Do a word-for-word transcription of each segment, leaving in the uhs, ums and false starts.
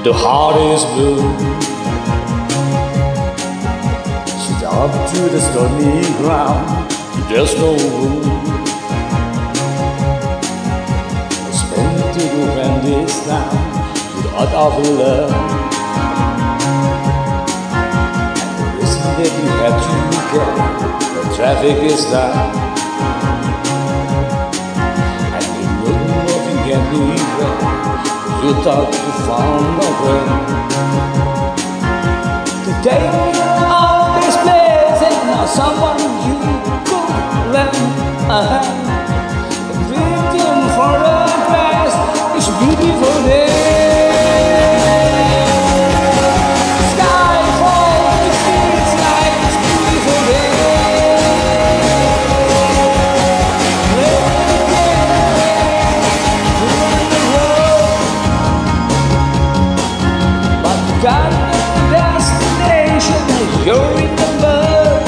the heart is blue. She's up to the stony ground, there's no room. Spent to the Wendy's now, without of love. And the reason that you have to get, the traffic is down. And you know nothing can be better. You thought you found a friend. Today, all this place is now someone you could lend a hand. Waiting for a place, it's a beautiful day. Sky falls, it feels like it's a beautiful day. Got no destination, you're in the mud.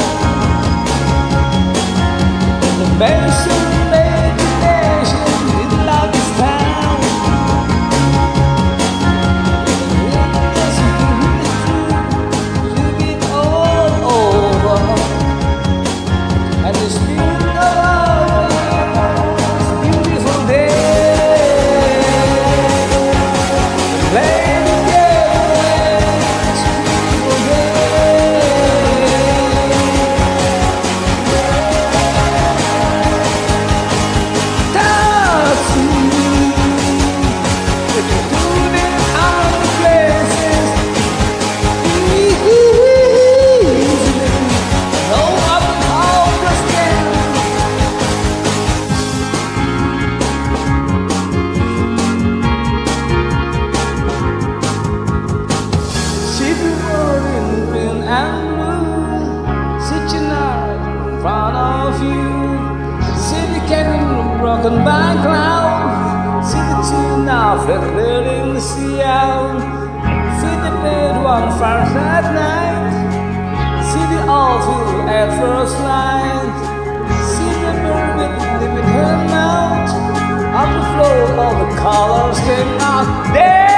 The medicine meditation in love is found. You get all over, and the spirit of love is a beautiful day. Play broken by cloud, see the two now flickering the sea out. See the dead one fires at night, see the awful at first light. See the bird with limit her mouth, up the floor all the colors came out. There